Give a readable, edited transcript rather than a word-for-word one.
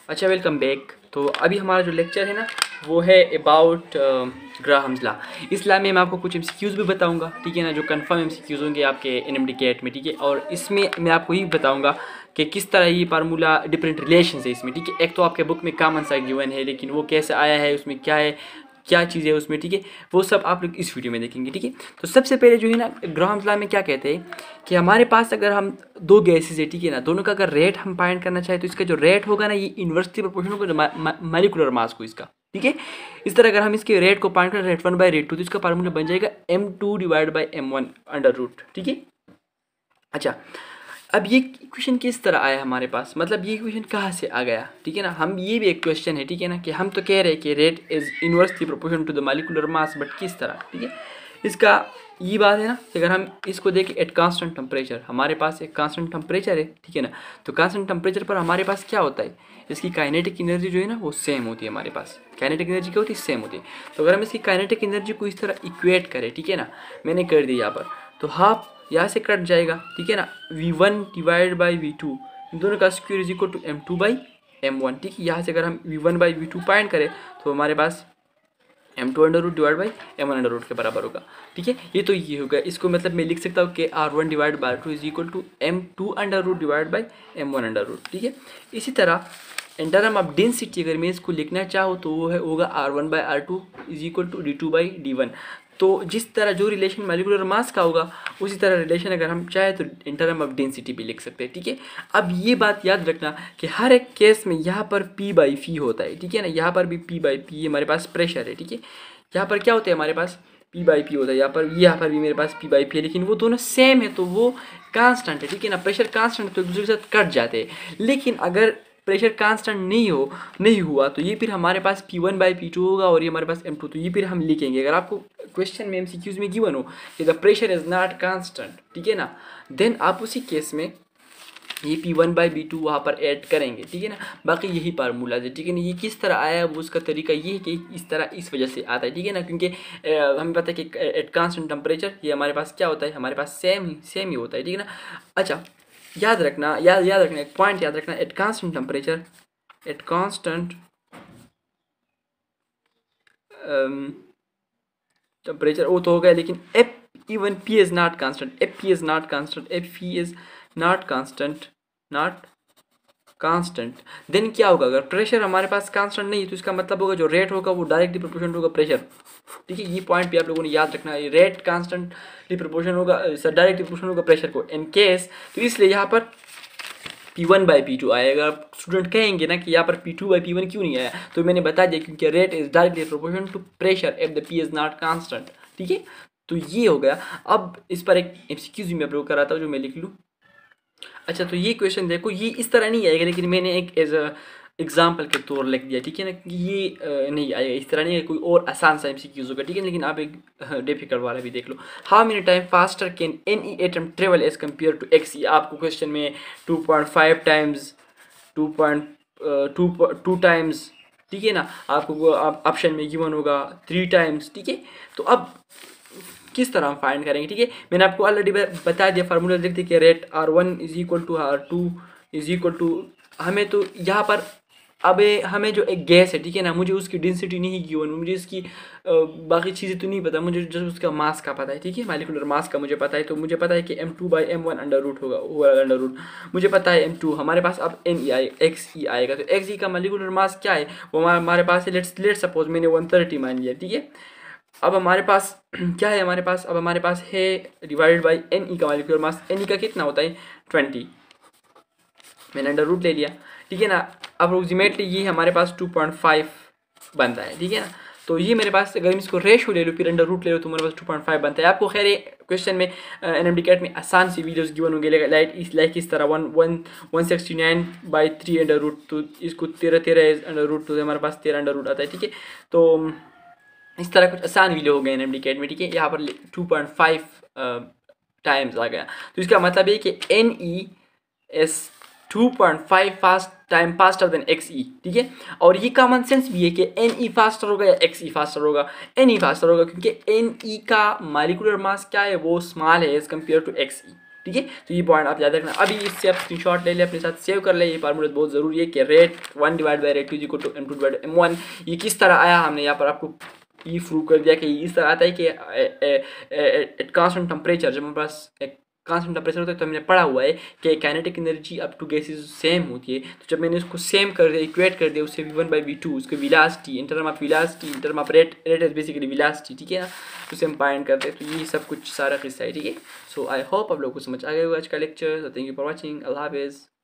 अच्छा, welcome back. तो अभी हमारा जो लेक्चर है ना वो है अबाउट ग्राहम्स लॉ। इस लॉ में मैं आपको कुछ एमसीक्यूज़ भी बताऊंगा, ठीक है ना, जो कंफर्म एमसीक्यूज़ होंगे आपके एनएमडी कैट में, ठीक है। और इसमें मैं आपको ये बताऊंगा कि किस तरह ये फार्मूला डिफरेंट रिलेशन है इसमें, ठीक है। एक तो आपके बुक में कॉमन सा गिवन है, लेकिन वो कैसे आया है, उसमें क्या है, क्या चीज़ है उसमें, ठीक है, वो सब आप लोग इस वीडियो में देखेंगे, ठीक है। तो सबसे पहले जो है ना, ग्राहम्स लॉ में क्या कहते हैं कि हमारे पास अगर हम दो गैसेज है, ठीक है ना, दोनों का अगर रेट हम फाइंड करना चाहें तो इसका जो रेट होगा ना, ये इन्वर्सली प्रोपोर्शनल होगा मॉलिक्यूलर मास को इसका, ठीक है। इस तरह अगर हम इसके रेट को फाइंड करें, रेट 1/√2, तो इसका फार्मूला बन जाएगा m2 डिवाइड बाई m1 √, ठीक है। अच्छा, अब ये इक्वेशन किस तरह आया हमारे पास, मतलब ये इक्वेशन कहाँ से आ गया, ठीक है ना। हम ये भी एक क्वेश्चन है, ठीक है ना, कि हम तो कह रहे हैं कि rate is inversely proportional to the molecular mass, but किस तरह, ठीक है। इसका ये बात है ना कि अगर हम इसको देखें एट कांस्टेंट टेम्परेचर, हमारे पास एक कांस्टेंट टेम्परेचर है, ठीक है ना। तो कांस्टेंट टेम्परेचर पर हमारे पास क्या होता है, इसकी काइनेटिक एनर्जी जो है ना वो सेम होती है हमारे पास। काइनेटिक एनर्जी क्या होती है, सेम होती है। तो अगर हम इसकी काइनेटिक एनर्जी को इस तरह इक्वेट करें, ठीक है ना, मैंने कर दी यहाँ पर, तो हाफ यहाँ से कट जाएगा, ठीक है ना। v1 डिवाइड बाई v2, इन दोनों का square is equal to m2 by m1, ठीक है। यहाँ से अगर हम v1 बाई v2 फाइंड करें तो हमारे पास m2 डिवाइड बाई m1 के बराबर होगा, ठीक है। ये तो ये होगा, इसको मतलब मैं लिख सकता हूँ कि r1 divide by r2 is equal to m2 divide by m1, ठीक है। इसी तरह इन टर्म ऑफ डेंसिटी अगर मैं इसको लिखना चाहूँ तो वो है होगा r1 by r2 is equal to d2 by d1। तो जिस तरह जो रिलेशन मॉलिक्यूलर मास का होगा उसी तरह रिलेशन अगर हम चाहे तो इन टर्म ऑफ डेंसिटी भी लिख सकते हैं, ठीक है। अब ये बात याद रखना कि हर एक केस में यहाँ पर p बाई फी होता है, ठीक है ना। यहाँ पर भी p बाई पी हमारे पास प्रेशर है, ठीक है। यहाँ पर क्या होता है हमारे पास p बाई पी होता है, यहाँ पर भी मेरे पास p बाई पी है, लेकिन वो दोनों सेम है तो वो कांस्टेंट है, ठीक है ना। प्रेशर कांस्टेंट तो एक दूसरे के साथ कट जाते हैं, लेकिन अगर प्रेशर कांस्टेंट नहीं हुआ तो ये फिर हमारे पास P1/P2 होगा और ये हमारे पास M2, तो ये फिर हम लिखेंगे। अगर आपको क्वेश्चन में एमसीक्यूज में गिवन हो कि the pressure is not constant, ठीक है ना, देन आप उसी केस में ये P1/P2 वहाँ पर ऐड करेंगे, ठीक है ना। बाकी यही फार्मूला है, ठीक है ना। ये किस तरह आया वो उसका तरीका ये है कि इस तरह इस वजह से आता है, ठीक है ना, क्योंकि हमें पता है कि एट कांस्टेंट टेम्परेचर ये हमारे पास क्या होता है, हमारे पास सेम ही होता है, ठीक है ना। अच्छा, याद रखना एक पॉइंट याद रखना, at constant temperature, at constant temperature वो तो हो गया, लेकिन if even P is not constant, if P is not constant, if P is not constant, then क्या होगा, अगर प्रेशर हमारे पास कांस्टेंट नहीं है तो इसका मतलब होगा जो रेट होगा वो डायरेक्टली प्रोपोर्शनल होगा प्रेशर, ठीक है। ये पॉइंट भी आप लोगों ने याद रखना है, रेट कांस्टेंटली प्रोपोर्शनल होगा, डायरेक्टली प्रोपोर्शनल होगा प्रेशर को इन केस। तो इसलिए यहाँ पर P1/P2 आएगा। अगर स्टूडेंट कहेंगे ना कि यहाँ पर P2/P1 क्यों नहीं आया, तो मैंने बता दिया क्योंकि rate is directly proportional to pressure if the P is not constant, ठीक है। तो ये हो गया। अब इस पर एक एमसीक्यूज मैं अपलोड कराता हूँ जो मैं लिख लूँ। अच्छा, तो ये क्वेश्चन देखो, ये इस तरह नहीं आएगा, लेकिन मैंने एक एज अ एग्जाम्पल के तौर लिख दिया, ठीक है ना। ये नहीं आएगा, इस तरह नहीं है, कोई और आसान सा एमसीक्यूज होगा, ठीक है। लेकिन आप एक डिफिकल्ट वाला भी देख लो। How many time faster can any atom travel as compare to X. आपको क्वेश्चन में 2.5 टाइम्स 2 टाइम्स, ठीक है ना, आपको ऑप्शन में गिवन होगा 3 टाइम्स, ठीक है। तो अब किस तरह हम फाइंड करेंगे, ठीक है। मैंने आपको ऑलरेडी बता दिया, फार्मूला लिख दिया कि rate R1 is equal to R2 is equal to, हमें तो यहाँ पर अब हमें जो एक गैस है, ठीक है ना, मुझे उसकी डेंसिटी नहीं गिवन, मुझे इसकी बाकी चीज़ें तो नहीं पता, मुझे जो उसका मास का पता है, ठीक है, मॉलिक्यूलर मास का मुझे पता है। तो मुझे पता है कि M2/M1 होगा अंडर रूट, मुझे पता है M2। हमारे पास अब XE आएगा, तो XE का मॉलिक्यूलर मास क्या है, वो हमारे पास है, लेट सपोज मैंने 130 मान लिया, ठीक है। अब हमारे पास क्या है, अब हमारे पास है डिवाइडेड बाई NE का मॉलिक्यूलर मास, NE का कितना होता है 20, मैंने अंडर रूट ले लिया, ठीक है ना। अप्रोक्सीमेटली ये हमारे पास 2.5 बनता है, ठीक है ना। तो ये मेरे पास अगर मैं इसको रेशो ले लूँ फिर अंडर रूट ले लो तो मेरे पास 2.5 बनता है। आपको खैर क्वेश्चन में एनएमडी कैट में आसान सी वीडियोस गिवन होंगे, लाइक इस तरह 169/3 अंडर रूट, तो इसको 13 अंडर रूट, तो हमारे पास 13 अंडर रूट आता है, ठीक है। तो इस तरह कुछ आसान वीडियो हो गए एनएमडी कैट में, ठीक है। यहाँ पर 2.5 टाइम्स आ गया, तो इसका मतलब ये कि NE is 2.5 time faster than XE, ठीक है। और ये कॉमन सेंस भी है कि NE फास्टर होगा या XE फास्टर होगा, NE फास्टर होगा, क्योंकि NE का मॉलिक्यूलर मास क्या है, वो स्मॉल है एज कम्पेयर टू XE, ठीक है। तो ये पॉइंट आप याद रखना। अभी इससे आप स्क्रीनशॉट ले ले, अपने साथ सेव कर ले। ये फार्मूला बहुत ज़रूरी है कि रेट 1/√2 = m2/m1। ये किस तरह आया, हमने यहाँ पर आपको ये प्रूव कर दिया कि इस तरह आता है कि एट कांस्टेंट टेम्परेचर, जब हमारे पास एक कांस्टेंट टेम्परेचर होता है तो हमने पढ़ा हुआ है कि kinetic energy up to gases same होती है। तो जब मैंने उसको सेम कर दिया, इक्वेट कर दिया, उससे v1/v2 उसको velocity in term of velocity in term of rate is basically velocity, ठीक है ना, उसे हम फाइंड करते हैं। तो ये सब कुछ सारा किस्सा है, ठीक है। सो आई होप आप लोगों को समझ आ गया होगा आज का lecture. Thank you for watching. अल्लाह हाफिज़।